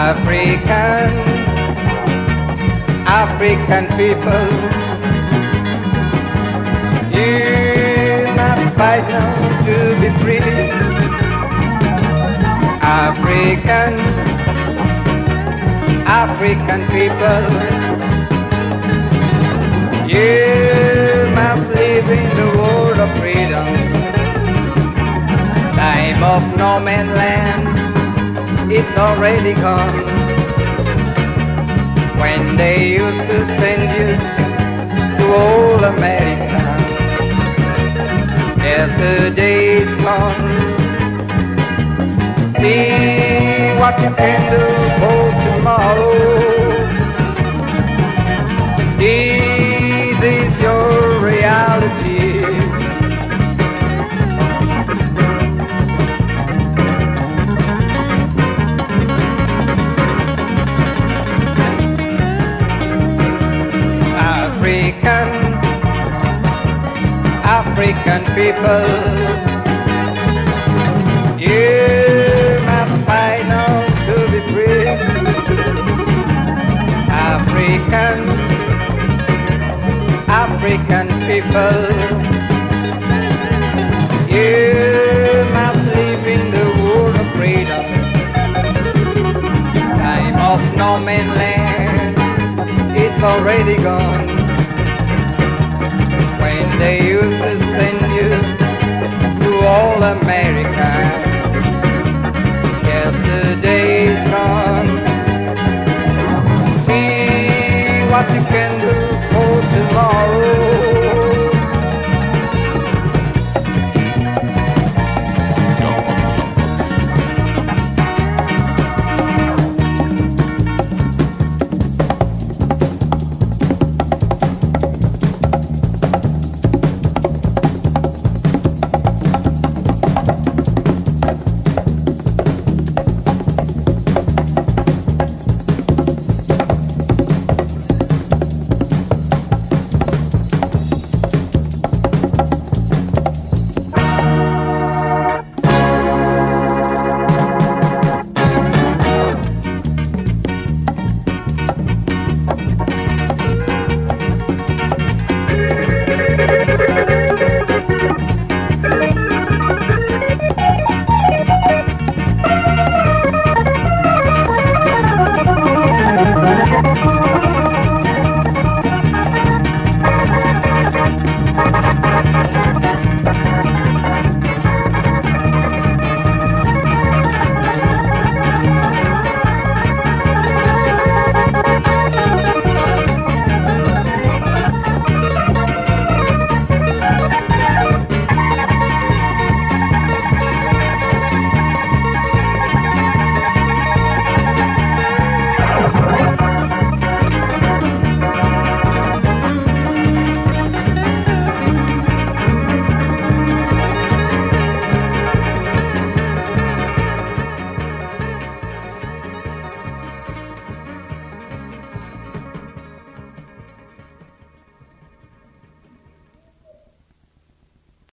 African people, you must fight now to be free. African people, you must live in the world of freedom. Time of no man's land, it's already gone. When they used to send you to old America, yesterday's gone. See what you can do for tomorrow. This is your reality. African people, you must fight now to be free. African people, you must live in the world of freedom. Time of no man's land, it's already gone. When they used to send you to all America,